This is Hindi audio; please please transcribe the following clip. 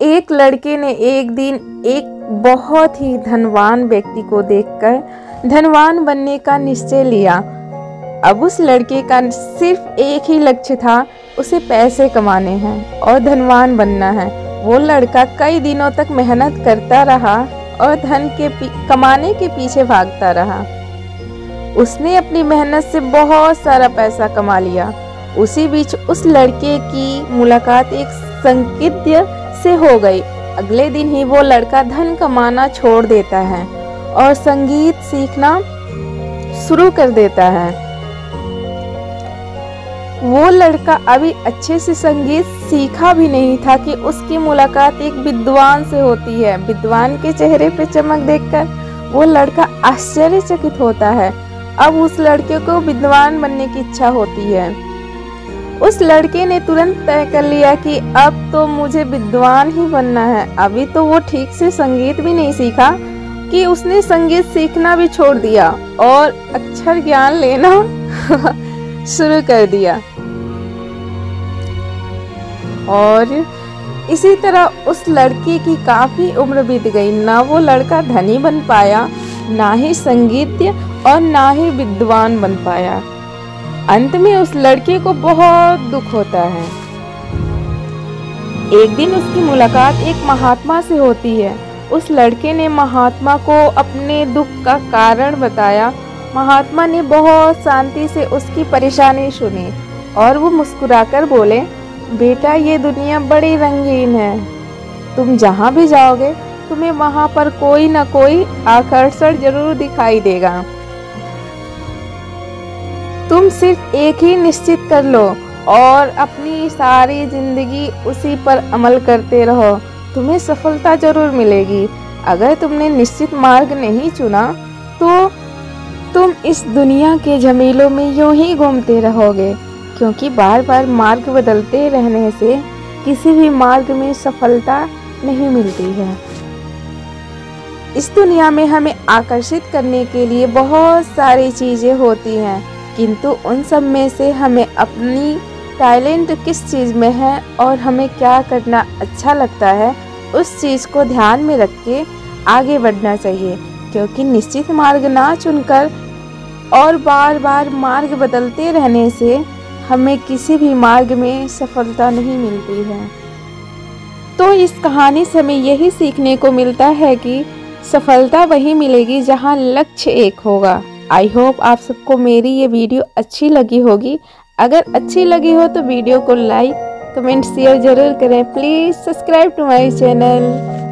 एक लड़के ने एक दिन एक बहुत ही धनवान व्यक्ति को देखकर धनवान बनने का निश्चय लिया। अब उस लड़के का सिर्फ एक ही लक्ष्य था, उसे पैसे कमाने हैं और धनवान बनना है। वो लड़का कई दिनों तक मेहनत करता रहा और धन के कमाने के पीछे भागता रहा। उसने अपनी मेहनत से बहुत सारा पैसा कमा लिया। उसी बीच उस लड़के की मुलाकात एक संगीतज्ञ से हो गई। अगले दिन ही वो लड़का धन कमाना छोड़ देता है और संगीत सीखना शुरू कर देता है। वो लड़का अभी अच्छे से संगीत सीखा भी नहीं था कि उसकी मुलाकात एक विद्वान से होती है। विद्वान के चेहरे पे चमक देखकर वो लड़का आश्चर्यचकित होता है। अब उस लड़के को विद्वान बनने की इच्छा होती है। उस लड़के ने तुरंत तय कर लिया कि अब तो मुझे विद्वान ही बनना है। अभी तो वो ठीक से संगीत भी नहीं सीखा कि उसने संगीत सीखना भी छोड़ दिया और अक्षर ज्ञान लेना शुरू कर दिया। और इसी तरह उस लड़के की काफी उम्र बीत गई। ना वो लड़का धनी बन पाया, ना ही संगीतज्ञ और ना ही विद्वान बन पाया। अंत में उस लड़के को बहुत दुख होता है। एक दिन उसकी मुलाकात एक महात्मा से होती है। उस लड़के ने महात्मा को अपने दुख का कारण बताया। महात्मा ने बहुत शांति से उसकी परेशानी सुनी और वो मुस्कुराकर बोले, बेटा ये दुनिया बड़ी रंगीन है। तुम जहाँ भी जाओगे तुम्हें वहाँ पर कोई ना कोई आकर्षण जरूर दिखाई देगा। तुम सिर्फ एक ही निश्चित कर लो और अपनी सारी जिंदगी उसी पर अमल करते रहो, तुम्हें सफलता जरूर मिलेगी। अगर तुमने निश्चित मार्ग नहीं चुना तो तुम इस दुनिया के झमेलों में यूं ही घूमते रहोगे, क्योंकि बार बार मार्ग बदलते रहने से किसी भी मार्ग में सफलता नहीं मिलती है। इस दुनिया में हमें आकर्षित करने के लिए बहुत सारी चीजें होती हैं, किंतु उन सब में से हमें अपनी टैलेंट किस चीज़ में है और हमें क्या करना अच्छा लगता है, उस चीज़ को ध्यान में रख के आगे बढ़ना चाहिए। क्योंकि निश्चित मार्ग ना चुनकर और बार बार मार्ग बदलते रहने से हमें किसी भी मार्ग में सफलता नहीं मिलती है। तो इस कहानी से हमें यही सीखने को मिलता है कि सफलता वही मिलेगी जहाँ लक्ष्य एक होगा। आई होप आप सबको मेरी ये वीडियो अच्छी लगी होगी। अगर अच्छी लगी हो तो वीडियो को लाइक, कमेंट, शेयर जरूर करें। Please subscribe to my channel.